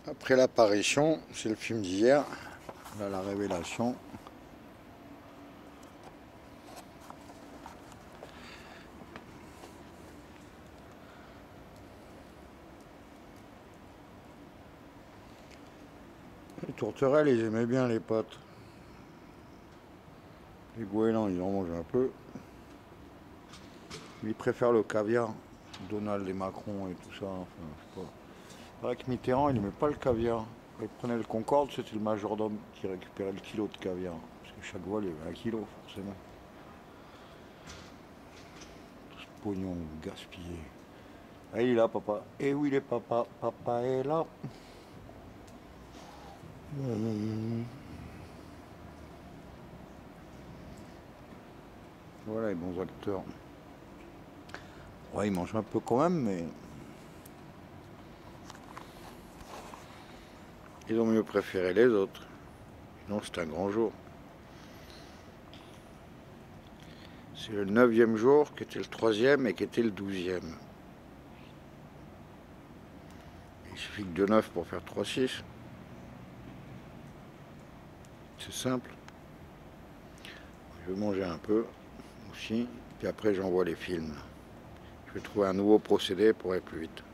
Après l'apparition, c'est le film d'hier, là la révélation. Les tourterelles, ils aimaient bien les potes. Les goélands, ils en mangent un peu. Ils préfèrent le caviar. Donald et Macron et tout ça. Enfin, je sais pas. C'est vrai que Mitterrand, il aimait pas le caviar. Quand il prenait le Concorde, c'était le majordome qui récupérait le kilo de caviar. Parce que chaque vol, il y avait un kilo, forcément. Tout ce pognon gaspillé. Ah, il est là, papa. Eh oui, il est papa. Papa est là. Voilà les bons acteurs. Ouais, ils mangent un peu quand même, mais ils ont mieux préféré les autres. Sinon, c'est un grand jour. C'est le 9e jour qui était le 3e et qui était le 12e. Il suffit que de 9 pour faire 3-6. C'est simple. Je vais manger un peu aussi, puis après j'envoie les films. Je vais trouver un nouveau procédé pour aller plus vite.